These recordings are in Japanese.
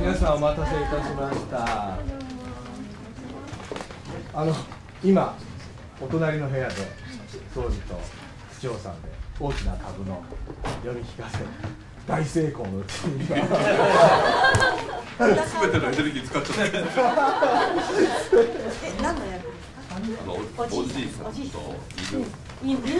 皆さんお待たせいたしました。今お隣の部屋で総理と市長さんで大きな株の読み聞かせ大成功のうちに全てのエネルギー使っちゃった。 何の役ですか？ おじいさんと犬です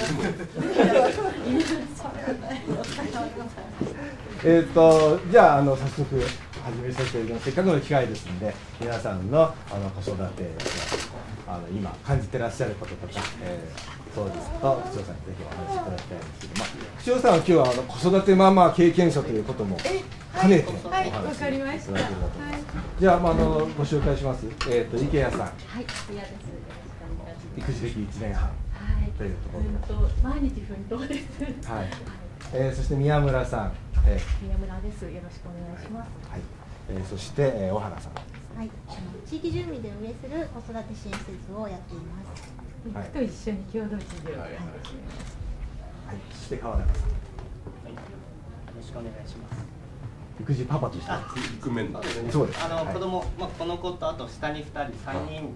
じゃあ早速始めさせていただきます。せっかくの機会ですので、皆さんの子育て今感じてらっしゃることとか、総理と区長さんにぜひお話しいただきたいんですけども、区長さんは今日は子育てママ経験者ということも兼ねてお話しいただければと思います。じゃあご紹介します。池谷さん。 はい、池谷です。 育児歴1年半というところで、 毎日奮闘です。 はい。そして宮村さん。 宮村です。よろしくお願いします。 はい。そして小原さん。 はい。地域住民で運営する子育て支援施設をやっています。 はい。と一緒に共同事業。はい。 そして川中さん。 よろしくお願いします。 育児パパとして。 イクメン。 そうです。 子供、この子とあと下に2人、3人。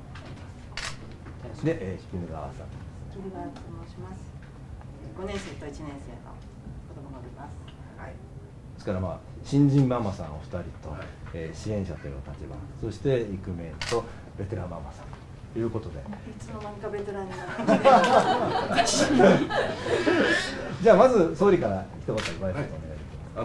で、絹川さん。 桐川と申します。5年生と1年生の子供がおります。 はい。ですから新人ママさんお二人と、支援者という立場、そしてイクメンとベテランママさんということで。 いつの間にかベテランになって。 じゃあまず総理から一言ご挨拶お願いします。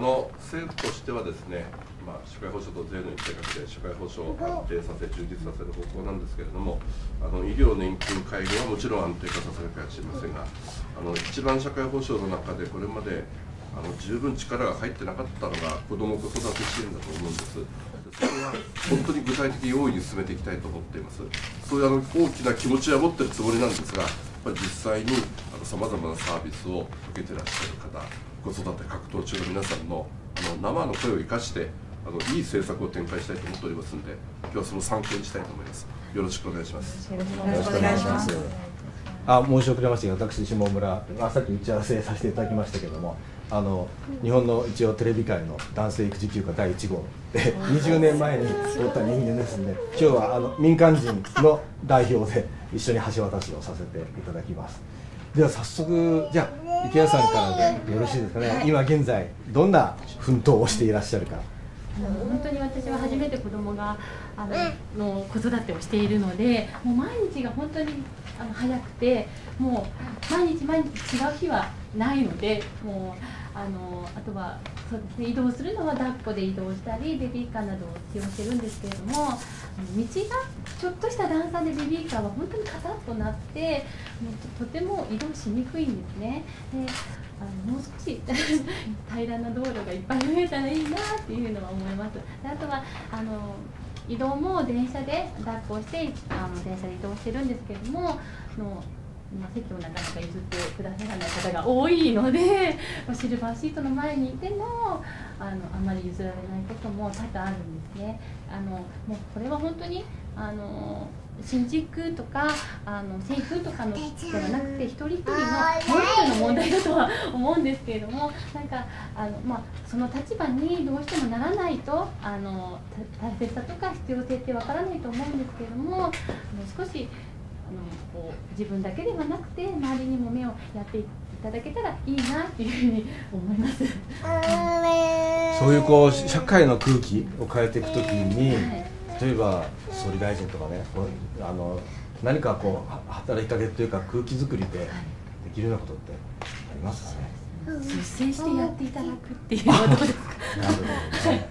政府としてはですね。社会保障と税の一体化で社会保障を安定させ充実させる方向なんですけれども、医療、年金、介護はもちろん安定化させなきゃしませんが、一番社会保障の中でこれまで十分力が入ってなかったのが子ども子育て支援だと思うんです。それは本当に具体的に大いに進めていきたいと思っています。そういう大きな気持ちは持っているつもりなんですが、実際にさまざまなサービスを受けていらっしゃる方、子育て格闘中の皆さんの生の声を生かしていい政策を展開したいと思っておりますので、今日はその参考にしたいと思います。よろしくお願いします。 よろしくお願いします。申し遅れましたが、私下村さっき打ち合わせさせていただきましたけれども、日本の一応テレビ界の男性育児休暇第1号で20年前に取った人間ですので、今日は民間人の代表で一緒に橋渡しをさせていただきます。では早速、じゃあ池谷さんからでよろしいですかね。今現在どんな奮闘をしていらっしゃるか。 本当に私は初めて子供がの子育てをしているので、もう毎日が本当に早くて、もう毎日違う日はないので、もうあとはそうですね、移動するのは抱っこで移動したりベビーカーなどを使用してるんですけれども、道がちょっとした段差でベビーカーは本当にカタッとなって、もうとても移動しにくいんですね。でもう少し平らな道路がいっぱい増えたらいいなっていうのは思います。であとは移動も電車で抱っこして電車で移動してるんですけれども、席をなかなか譲ってくださらない方が多いので、シルバーシートの前にいてもあまり譲られないことも多々あるんですね。もうこれは本当に新築とか政府とかのではなくて、一人一人のモラルの問題だとは思うんですけれども、なんかその立場にどうしてもならないと大切さとか必要性ってわからないと思うんですけれども、少しこう自分だけではなくて周りにも目をやっていただけたらいいなっていうふうに思います。 そういう社会の空気を変えていくときに、例えば総理大臣とかね、何か働きかけというか空気作りでできるようなことってありますかね。 率先してやっていただくっていうのはどうですか。 なるほどね。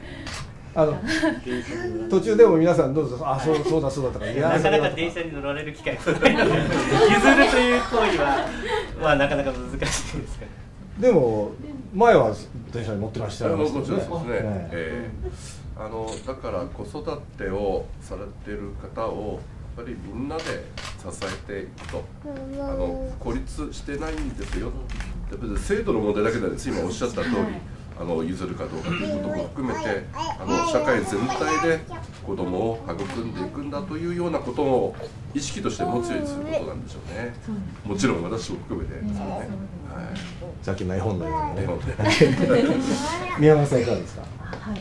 途中でも皆さんどうぞ、そうだとか、 なかなか電車に乗られる機会がないので、譲るという行為はなかなか難しいですから。 でも前は電車に乗ってらっしゃいましたよね。 もちろんですね。だから子育てをされている方をやっぱりみんなで支えていくと、孤立してないんですよ。やっぱり制度の問題だけなんです。今おっしゃった通り、 譲るかどうかということも含めて社会全体で子どもを育んでいくんだというようなことを意識として持つようにすることなんでしょうね。もちろん私も含めてですね。はい、 さっきの絵本のようにね。宮本さんいかがですか。 はい、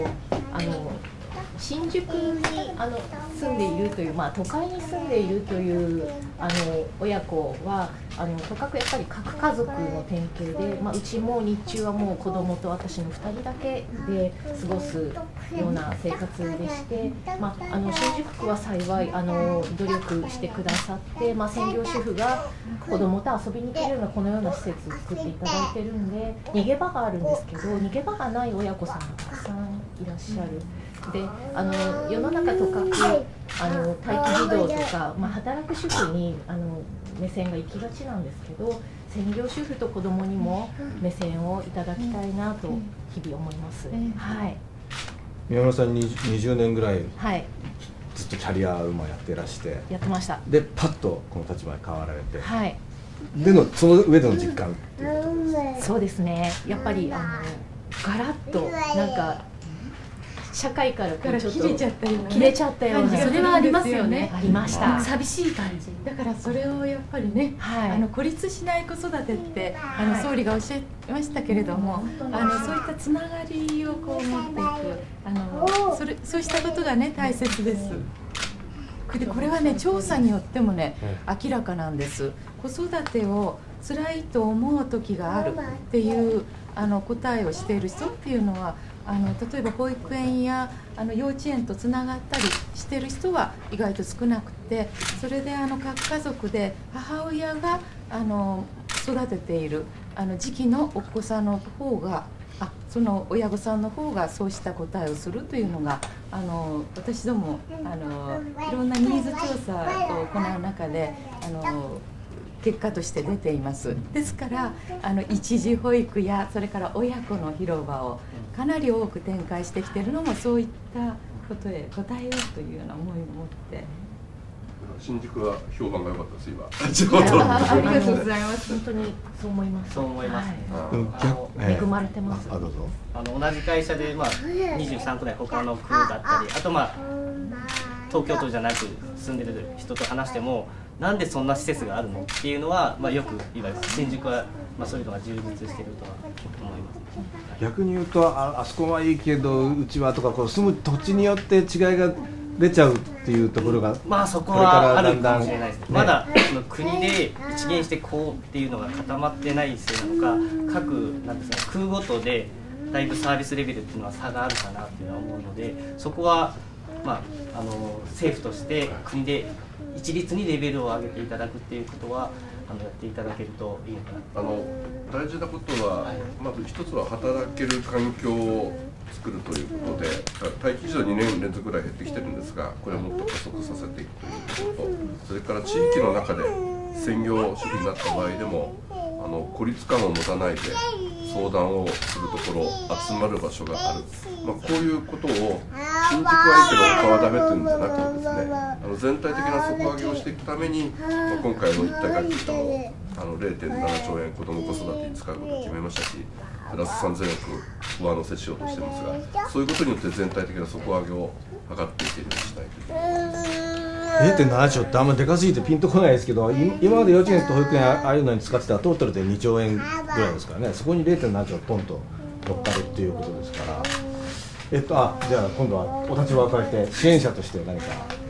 新宿に住んでいるという、都会に住んでいるという親子はとかくやっぱり核家族の典型で、うちも日中はもう子供と私の2人だけで過ごすような生活でして、新宿区は幸い努力してくださって、専業主婦が子供と遊びに行けるようなこのような施設を作っていただいてるんで、逃げ場があるんですけど、逃げ場がない親子さんがたくさんいらっしゃる。で世の中とかく待機児童とか、働く主婦に目線が行きがちなんですけど、専業主婦と子どもにも目線をいただきたいなと日々思います。はい、 宮村さん20年ぐらいずっとキャリアウーマンやってらして、 やってました。でパッとこの立場に変わられて、 はい、 その上での実感っていうことですか。 そうですね、やっぱりガラッとなんか社会からちょっと切れちゃったような、 それはありますよね。 ありました。 寂しい感じだから、それをやっぱりね、孤立しない子育てって総理がおっしゃいましたけれども、そういったつながりをこう持っていく、そうしたことがね大切です。でこれはね、調査によってもね明らかなんです。子育てを辛いと思う時があるっていう答えをしている人っていうのは、例えば保育園や幼稚園とつながったりしてる人は意外と少なくて、それで核家族で母親が育てている時期のお子さんの方が、その親御さんの方がそうした答えをするというのが私どもいろんなニーズ調査を行う中で結果として出ています。ですから一時保育やそれから親子の広場をかなり多く展開してきているのも、そういったことへ応えようというような思いを持って。 新宿は評判が良かったです今。 ありがとうございます。本当にそう思います。 そう思いますね。 恵まれてます。 どうぞ。 同じ会社で23区内他の区だったり、あと東京都じゃなく住んでる人と話しても、なんでそんな施設があるのっていうのは、よく言われます。新宿はそういうのが充実しているとは思います。 逆に言うとあそこはいいけどうちはとか、住む土地によって違いが出ちゃうっていうところが、 そこはあるかもしれないですね。まだその国で一元してこうっていうのが固まってないせいなのか、各なんですか、区ごとでだいぶサービスレベルっていうのは差があるかなっていうのは思うので、そこは政府として国で一律にレベルを上げていただくっていうことはやっていただけるといいのかな。 大事なことは、まず一つは働ける環境を作るということで、待機児童2年連続ぐらい減ってきてるんですが、これをもっと加速させていくということと、それから地域の中で専業主婦になった場合でも孤立感を持たないで相談をするところ、集まる場所がある、こういうことを新宿はいいけど他はダメっていうんじゃなくてですね、全体的な底上げをしていくために、今回の一体学級の0.7兆円子ども子育てに使うことを決めましたし、プラス3000億上乗せしようとしてますが、そういうことによって全体的な底上げを図っていけるようにしたいということです。 0.7 兆ってあんまでかすぎてピンとこないですけど、今まで幼稚園と保育園ああいうのに使ってたらトータルで2兆円ぐらいですからね、そこに 0.7 兆ポンと乗っかるっていうことですから、じゃあ今度はお立場を変えて支援者として何か。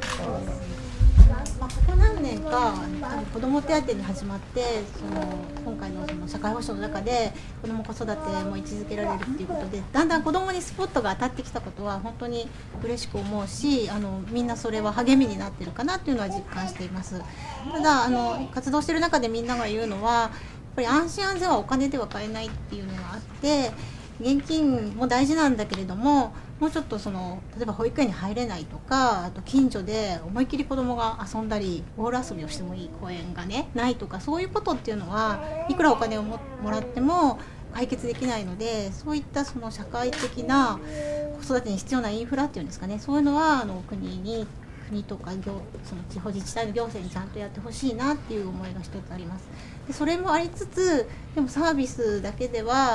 ここ何年か子ども手当に始まって、今回の社会保障の中で子ども子育ても位置づけられるっていうことで、だんだん子どもにスポットが当たってきたことは本当に嬉しく思うし、みんなそれは励みになってるかなっていうのは実感しています。ただ活動している中でみんなが言うのは、やっぱり安心安全はお金では買えないっていうのがあって、現金も大事なんだけれども、もうちょっと例えば保育園に入れないとか、あと近所で思いっきり子どもが遊んだりボール遊びをしてもいい公園がねないとか、そういうことっていうのはいくらお金をもらっても解決できないので、そういった社会的な子育てに必要なインフラっていうんですかね、そういうのは国とか地方自治体の行政にちゃんとやってほしいなっていう思いが一つあります。でそれもありつつ、でもサービスだけでは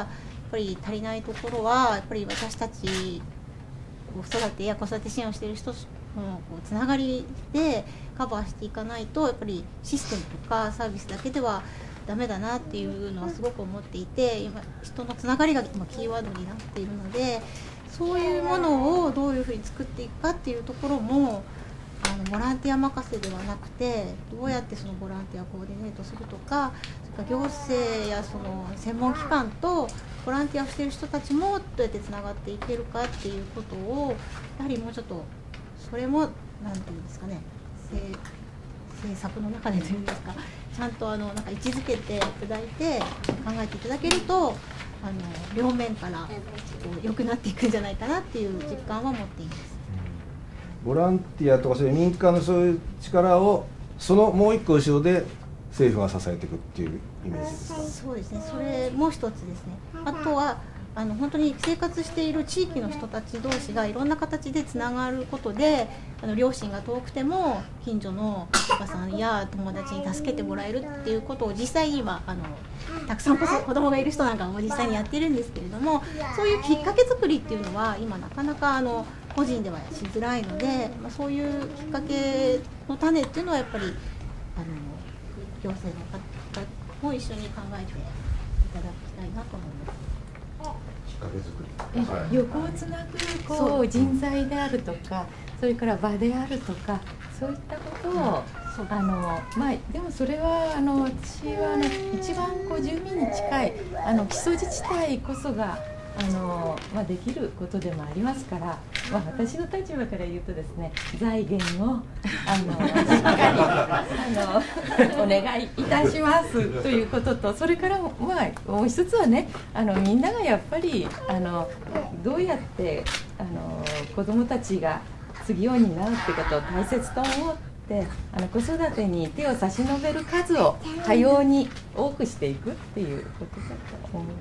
ぱり足りないところはやっぱり私たち子育てや子育て支援をしている人のつながりでカバーしていかないと、やっぱりシステムとかサービスだけではダメだなっていうのはすごく思っていて、今人のつながりが今キーワードになっているので、そういうものをどういうふうに作っていくかっていうところもボランティア任せではなくて、どうやってそのボランティアをコーディネートするとか、それから行政やその専門機関とボランティアをしている人たちもどうやってつながっていけるかっていうことを、やはりもうちょっとそれもなんていうんですかね、政策の中でというんですか、ちゃんとなんか位置づけていただいて考えていただけると両面から良くなっていくんじゃないかなっていう実感は持っています。 ボランティアとかそういう民間のそういう力をそのもう一個後ろで政府が支えていくっていうイメージですか？ そうですね、それもう一つですね。あとは本当に生活している地域の人たち同士がいろんな形でつながることで、両親が遠くても近所のお母さんや友達に助けてもらえるっていうことを実際に今たくさん子供がいる人なんかも実際にやってるんですけれども、そういうきっかけ作りっていうのは今なかなか個人ではしづらいので、そういうきっかけの種っていうのはやっぱり行政の方も一緒に考えていただきたいなと思います。 きっかけ作り、 横をつなぐ人材であるとか、それから場であるとか、そういったことを、でもそれは私は一番住民に近い基礎自治体こそができることでもありますから、私の立場から言うとですね、財源をしっかりお願いいたしますということと、それからもう一つはね、みんながやっぱりどうやって子どもたちが次ようになるってことを大切と思って子育てに手を差し伸べる数を多様に多くしていくっていうことだと思います。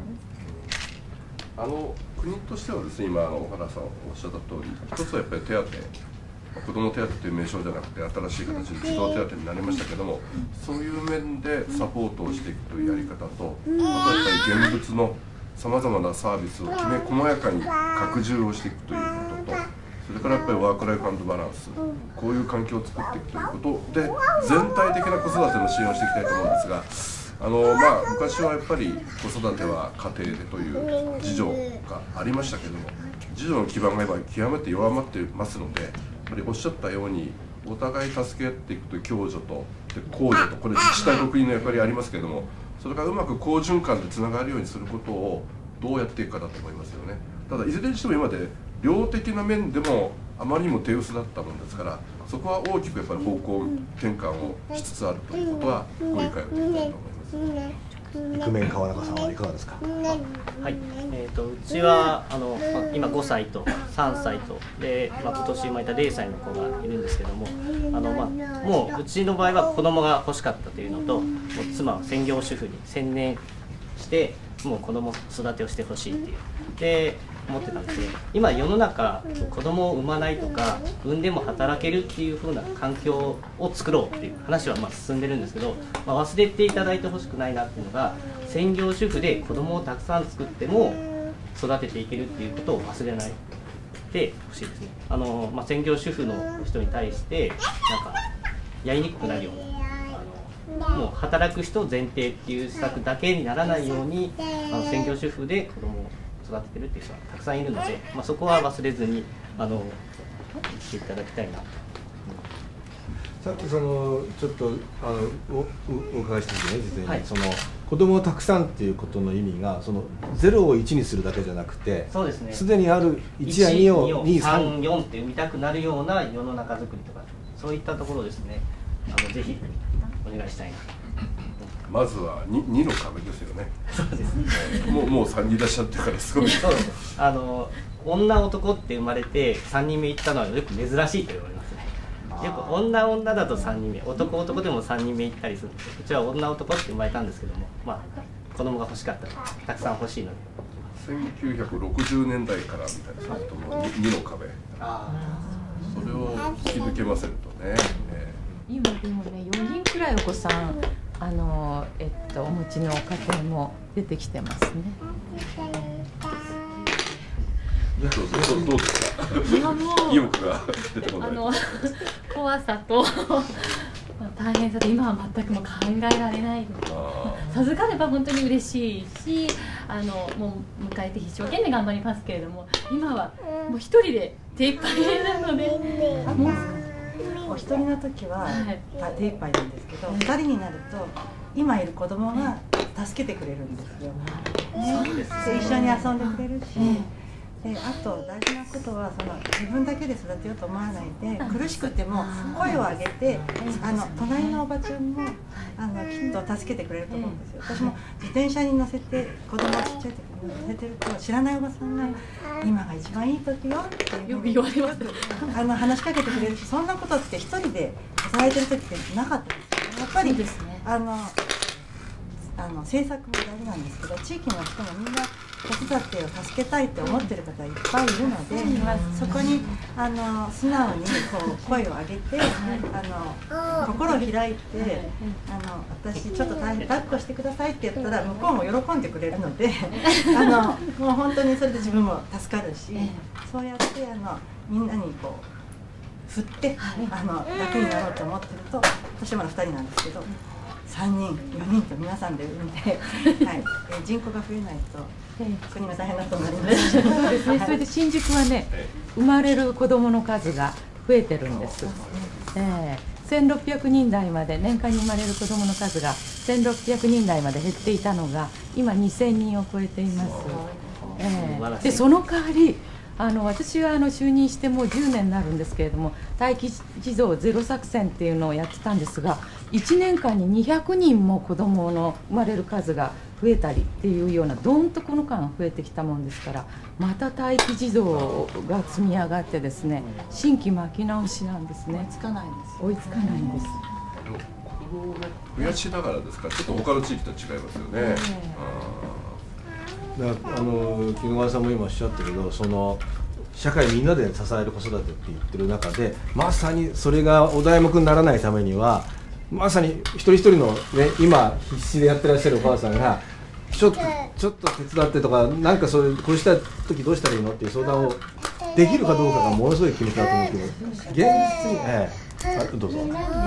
国としてはですね、今小原さんおっしゃった通り、一つはやっぱり手当、子ども手当という名称じゃなくて新しい形で児童手当になりましたけども、そういう面でサポートをしていくというやり方と、あとはやっぱり現物のさまざまなサービスをきめ細やかに拡充をしていくということと、それからやっぱりワークライフ&バランス、こういう環境を作っていくということで全体的な子育ての支援をしていきたいと思うんですが、昔はやっぱり子育ては家庭でという自助がありましたけども、自助の基盤が今極めて弱まっていますので、やっぱりおっしゃったようにお互い助け合っていくという共助と公助と、これ自治体と国の役割ありますけども、それがうまく好循環でつながるようにすることをどうやっていくかだと思いますよね。ただいずれにしても今まで量的な面でもあまりにも手薄だったものですから、そこは大きくやっぱり方向転換をしつつあるということはご理解をいただきたいと思います。 イクメン川中さんはいかがですか？ はい、うちは今5歳と3歳とで、今年生まれた0歳の子がいるんですけども、もううちの場合は子供が欲しかったというのと、もう妻は専業主婦に専念してもう子供育てをしてほしいっていうで思ってたんですけど、今世の中子供を産まないとか産んでも働けるっていう風な環境を作ろうっていう話は進んでるんですけど、忘れていただいてほしくないなっていうのが、専業主婦で子供をたくさん作っても育てていけるっていうことを忘れないでほしいですね。専業主婦の人に対してなんかやりにくくなるような、もう働く人前提っていう施策だけにならないように、専業主婦で子供を育ててるっていう人がたくさんいるので、そこは忘れずに生きていただきたいなと。 さっきちょっとお伺いしたんですね、実際に、子供をたくさんっていうことの意味が0を1にするだけじゃなくて、 そうですね、 すでにある1や2を2、3、 4って産みたくなるような世の中づくりとか、そういったところですね、ぜひお願いしたいな。 まずは 2の壁ですよね。 そうですね。 もう3人いらっしゃってからすごい。 そうです。女男って生まれて3人目行ったのはよく珍しいと言われますね。よく女だと3人目、男でも3人目行ったりするんですけど、うちは女男って生まれたんですけども、子供が欲しかったらたくさん欲しいので。 1960年代からみたいですね、2の壁。それを引き抜けませんとね。 今でもね、4人くらいお子さんお持ちの家庭も出てきてますね。 どうですか。意欲が出てこない。 怖さと大変さで今は全くもう考えられない。授かれば本当に嬉しいし、もう迎えて一生懸命頑張りますけれども、今はもう一人で手一杯なので、もうお一人の時は手一杯なんですけど、二人になると今いる子供が助けてくれるんですよ。で一緒に遊んでくれるし。であと大事なことは自分だけで育てようと思わないで、苦しくても声を上げて隣のおばちゃんもきっと助けてくれると思うんですよ。私も自転車に乗せて子供をちっちゃい時に乗せてると知らないおばさんが「今が一番いい時よ」ってよく言われます。話しかけてくれるし、そんなことって一人で働いてる時ってなかったですよ。やっぱり政策も大事なんですけど、地域の人もみんな子育てを助けたいって思ってる方いっぱいいるので、そこに素直に声を上げて、心を開いて、私ちょっと抱っこしてくださいって言ったら向こうも喜んでくれるのでもう本当にそれで自分も助かるし、そうやってみんなに振って楽になろうと思ってると、私はまだ2人なんですけど。3人、4人と皆さんで産んで、人口が増えないと国が大変なことになります。 そうですね。それで新宿はね、生まれる子どもの数が増えてるんです。1600人台まで、年間に生まれる子どもの数が1600人台まで減っていたのが今2000人を超えています。でその代わり私は就任してもう10年になるんですけれども、待機児童ゼロ作戦っていうのをやってたんですが、1年間に200人も子どもの生まれる数が増えたりっていうような、どんとこの間増えてきたもんですから、また待機児童が積み上がってですね、新規巻き直しなんですね。追いつかないんです。追いつかないんです。 子どもをね増やしながらですから、ちょっと他の地域と違いますよね。 木野川さんも今おっしゃったけど、社会みんなで支える子育てって言ってる中で、まさにそれがお題目にならないためには、まさに一人一人の、ね、今必死でやってらっしゃるお母さんがちょっと手伝ってとか、なんかこうした時どうしたらいいのっていう相談をできるかどうかがものすごい決め手だと思うけど、現実に、どうぞ。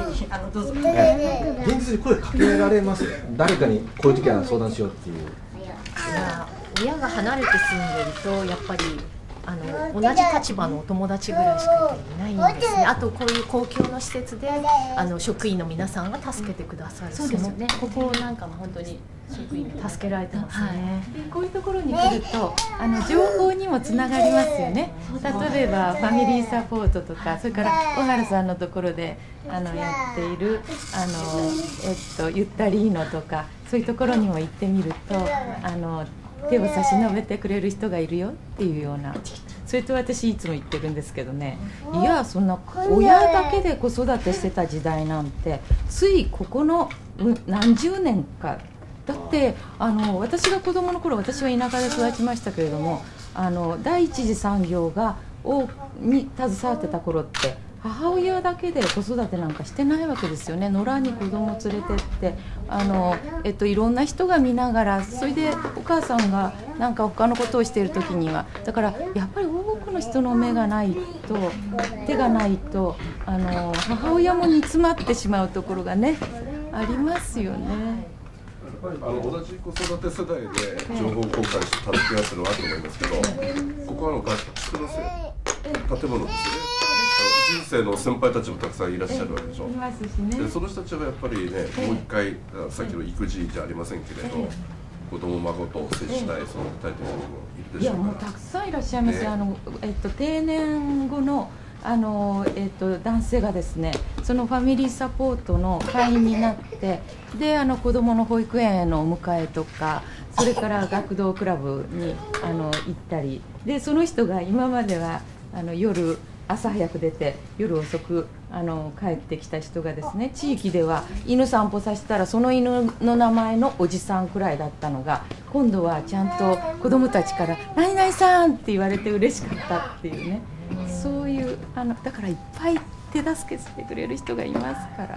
現実に声かけられます。誰かにこういう時は相談しようっていう。 親が離れて住んでるとやっぱり同じ立場のお友達ぐらいしかいないんですね。あとこういう公共の施設で職員の皆さんが助けてくださる。そうですよね。ここなんかも本当に職員に助けられてますね。でこういうところに来ると情報にもつながりますよね。例えばファミリーサポートとか、それから小原さんのところでやっているゆったりーのとか、そういうところにも行ってみると手を差し伸べてくれる人がいるよっていうような、それと私いつも言ってるんですけどね、いやそんな親だけで子育てしてた時代なんてついここの何十年かだって、私が子供の頃、私は田舎で育ちましたけれども、第一次産業に携わってた頃って母親だけで子育てなんかしてないわけですよね。野良に子供連れてっていろんな人が見ながら、それでお母さんがなんか他のことをしている時には、だからやっぱり多くの人の目がないと、手がないと母親も煮詰まってしまうところがねありますよね。 同じ子育て世代で情報交換して助け合ってるのはあると思いますけど、ここは合宿の建物ですよね。人生の先輩たちもたくさんいらっしゃるわけでしょ。いますしね。でその人たちはやっぱりね、もう一回さっきの育児じゃありませんけれど、子供孫と接したい、その具体的にもいるでしょうか。いやもうたくさんいらっしゃいます。定年後の男性がですね、そのファミリーサポートの会員になって、で子どもの保育園へのお迎えとか、それから学童クラブに行ったりで、その人が今までは朝早く出て夜遅く帰ってきた人がですね、地域では犬散歩させたらその犬の名前のおじさんくらいだったのが、今度はちゃんと子どもたちから「何々さん」って言われて嬉しかったっていうね、そういうだからいっぱい手助けしてくれる人がいますから。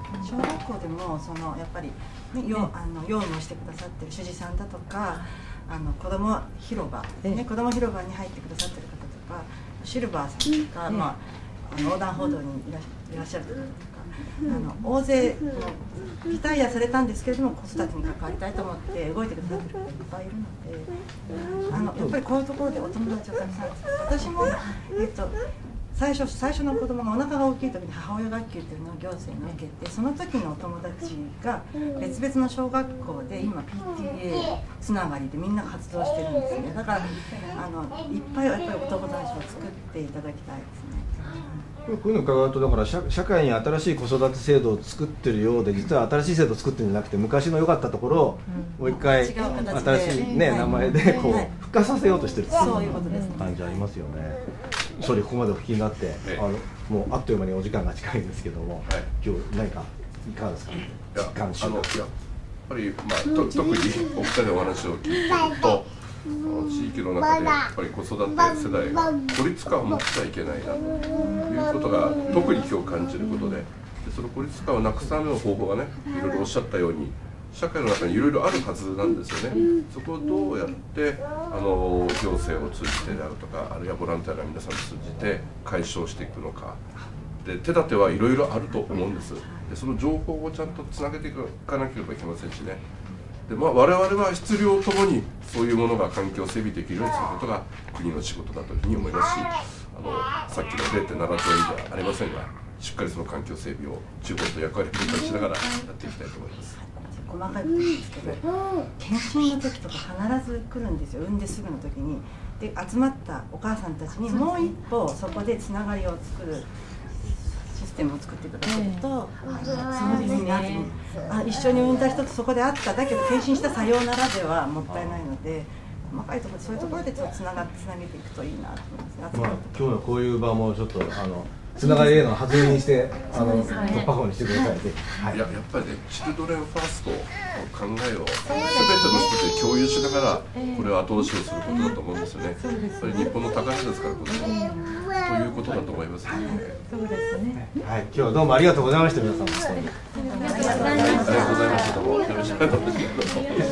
小学校でもやっぱり、ね、用務をしてくださってる主事さんだとか、子ども広場、ね、子ども広場に入ってくださってる方とか、シルバーさんとか、まあ、横断歩道にいらっしゃる方とか、大勢リタイアされたんですけれども、子育てに関わりたいと思って動いてくださってる方いっぱいいるので、やっぱりこういうところでお友達をたくさん作る。私も、最初の子供がお腹が大きい時に母親学級というのを行政に受けて、その時のお友達が別々の小学校で今 PTA つながりでみんな活動してるんですね。だからいっぱいやっぱりお友達を作っていただきたいですね。 こういうの伺うと、だから社会に新しい子育て制度を作ってるようで、実は新しい制度を作ってるんじゃなくて、昔の良かったところをもう一回新しい、ね、名前でこう復活させようとしてるっていう感じありますよね。総理、ここまでお聞きになって、もうあっという間にお時間が近いんですけども、今日何かいかがですか。 やっぱり、特にお二人のお話を聞いてると、地域の中でやっぱり子育て世代が孤立感を持っちゃいけないなということが特に今日感じることで、その孤立感をなくすための方法がね、いろいろおっしゃったように社会の中にいろいろあるはずなんですよね。そこをどうやって行政を通じてであるとか、あるいはボランティアの皆さんを通じて解消していくのかで、手立てはいろいろあると思うんです。でその情報をちゃんとつなげていかなければいけませんしね。で我々は質量ともにそういうものが環境を整備できるようにすることが国の仕事だというふうに思いますし、さっきの 0.7 兆円ではありませんが、しっかりその環境整備を地方と役割を分担しながらやっていきたいと思います。 細かいことですけど、検診の時とか必ず来るんですよ。産んですぐの時に。で集まったお母さんたちにもう一歩そこでつながりを作るシステムを作っていただけると、そうですね、一緒に産んだ人とそこで会った、だけど検診したさようならではもったいないので、細かいところそういうところでちょっとつなげていくといいなと思います。 今日のこういう場もちょっとつながりへの弾みにして突破口にしてください。 やっぱりね、チルドレンファーストの考えを全ての人で共有しながらこれを後押しをすることだと思うんですよね。やっぱり日本の宝ですから、これもということだと思います。 そうですね。 はい、今日はどうもありがとうございました。皆さん。 ありがとうございました。どうもよろしくお願いします。